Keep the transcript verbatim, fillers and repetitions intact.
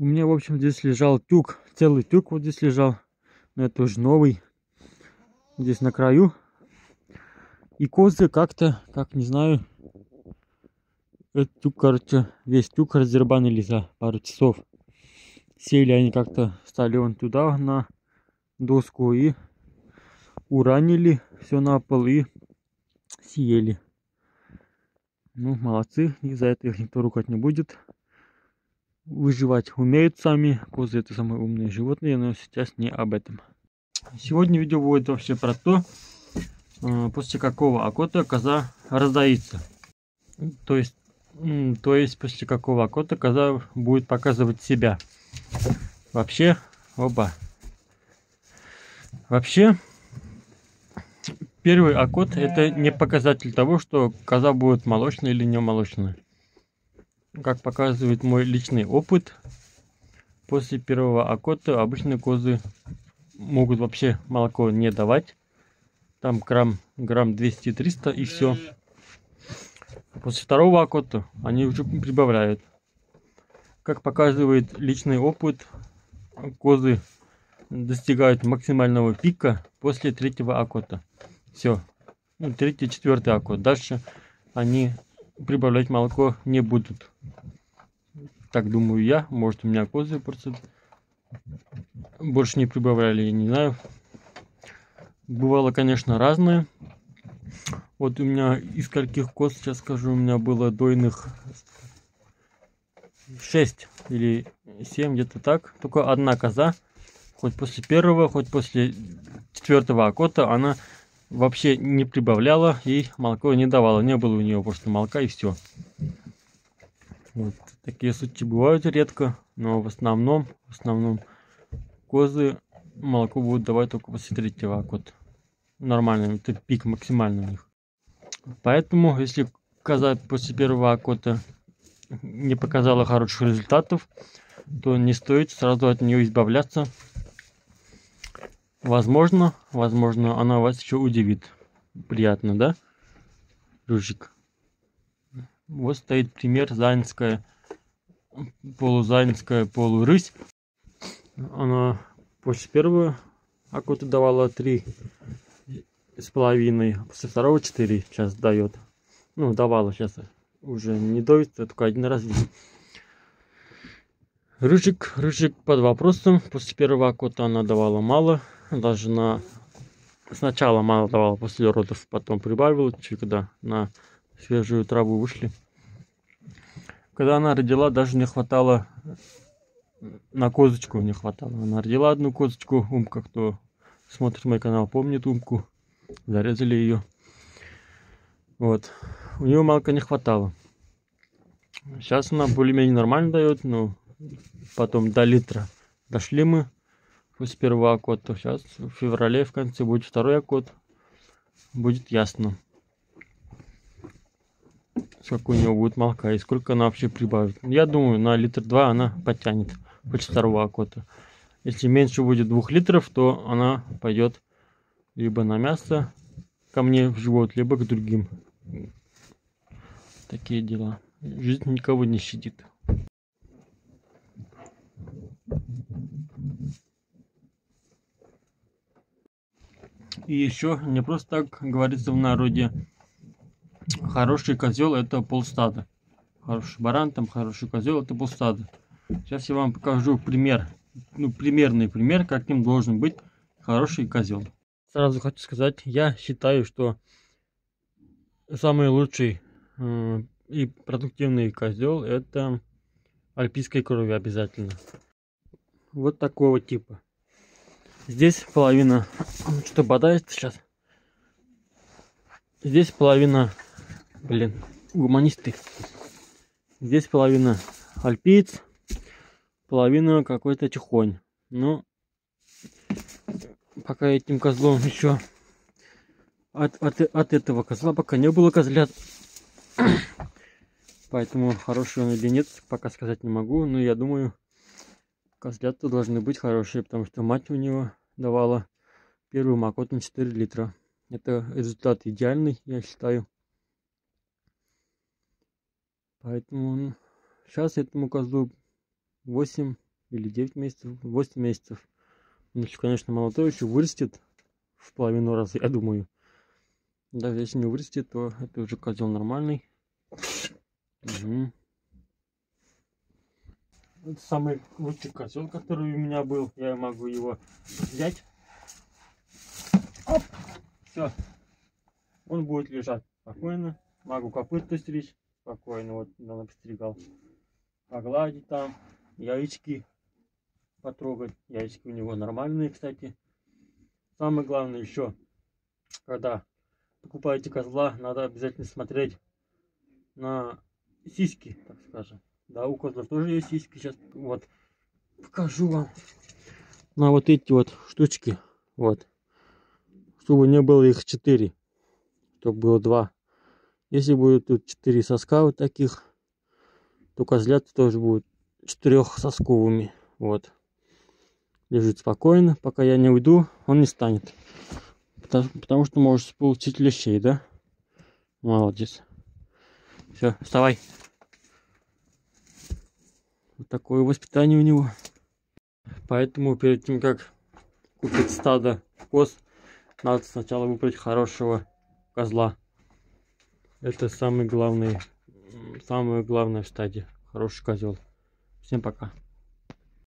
У меня, в общем, здесь лежал тюк, целый тюк вот здесь лежал, но это уже новый, здесь на краю. И козы как-то, как не знаю, этот тюк, короче, весь тюк раздербанили за пару часов. Сели они как-то, стали вон туда на доску и уранили все на пол и съели. Ну, молодцы, и за это их никто ругать не будет. Выживать умеют сами, козы это самые умные животные, но сейчас не об этом. Сегодня видео будет вообще про то, после какого окота коза раздоится. То есть, то есть после какого окота коза будет показывать себя. Вообще, оба. Вообще, первый окот это не показатель того, что коза будет молочная или не молочная. Как показывает мой личный опыт, после первого окота обычные козы могут вообще молоко не давать. Там грамм, грамм двести-триста и все. После второго окота они уже прибавляют. Как показывает личный опыт, козы достигают максимального пика после третьего окота. Все. Ну, третий, четвертый окот. Дальше они прибавлять молоко не будут. Так думаю я. Может, у меня козы просто больше не прибавляли, я не знаю. Бывало, конечно, разное. Вот у меня из скольких коз, сейчас скажу, у меня было дойных шесть или семь, где-то так. Только одна коза, хоть после первого, хоть после четвертого окота, она вообще не прибавляла, ей молоко не давала. Не было у нее просто молока и все. Вот. Такие случаи бывают редко, но в основном, в основном козы молоко будут давать только после третьего окота. Нормально, это пик максимальный у них. Поэтому, если коза после первого окота не показала хороших результатов, то не стоит сразу от нее избавляться. Возможно, возможно, она вас еще удивит. Приятно, да, Рыжик? Вот стоит пример заинская, полузаинская, полурысь. Она после первого окота давала три с половиной, после второго четыре сейчас дает. Ну, давала, сейчас уже не дает, только один раз. Рыжик, рыжик под вопросом. После первого окота она давала мало. Даже на сначала мало давала, после родов, потом прибавила, чуть когда на свежую траву вышли. Когда она родила, даже не хватало, на козочку не хватало. Она родила одну козочку, Умка, кто смотрит мой канал, помнит Умку. Зарезали ее. Вот. У нее молока не хватало. Сейчас она более-менее нормально дает, но потом до литра дошли мы после первого окота. Сейчас в феврале в конце будет второй окот. Будет ясно, сколько у нее будет молока и сколько она вообще прибавит. Я думаю, на литр два она потянет после второго окота. Если меньше будет двух литров, то она пойдет либо на мясо ко мне в живот, либо к другим. Такие дела. Жизнь никого не щадит. И еще не просто так говорится в народе. Хороший козел это полстада. Хороший баран, там хороший козел это полстада. Сейчас я вам покажу пример. Ну, примерный пример, каким должен быть хороший козел. Сразу хочу сказать, я считаю, что самый лучший э, и продуктивный козел это альпийской крови обязательно. Вот такого типа. Здесь половина, что бодает сейчас. Здесь половина, блин, гуманисты. Здесь половина альпиец, половина какой-то чехонь. Ну, пока этим козлом еще от, от, от этого козла пока не было козлят. Поэтому хороший он или нет, пока сказать не могу. Но я думаю, козлята должны быть хорошие, потому что мать у него давала первым окотом четыре литра. Это результат идеальный, я считаю. Поэтому сейчас этому козлу восемь, или девять месяцев, восемь месяцев. Он еще, конечно, молодой, еще вырастет в половину раза, я думаю. Даже если не вырастет, то это уже козел нормальный. Угу. Это самый лучший козел, который у меня был. Я могу его взять. Оп! Все. Он будет лежать спокойно. Могу копыта стричь спокойно. Вот недавно постригал. Погладить там. Яички потрогать. Яички у него нормальные, кстати. Самое главное еще, когда покупаете козла, надо обязательно смотреть на сиськи, так скажем. Да, у козлов тоже есть сиськи. Сейчас вот покажу вам. На вот эти вот штучки. Вот. Чтобы не было их четыре. Чтобы было два. Если будет тут четыре соска вот таких, то козлята тоже будут четырехсосковыми. Вот. Лежит спокойно. Пока я не уйду, он не станет. Потому, потому что можешь получить лещей, да? Молодец. Все, вставай. Вот такое воспитание у него. Поэтому перед тем, как купить стадо коз, надо сначала выбрать хорошего козла. Это самый главный, самое главное в стаде. Хороший козел. Всем пока.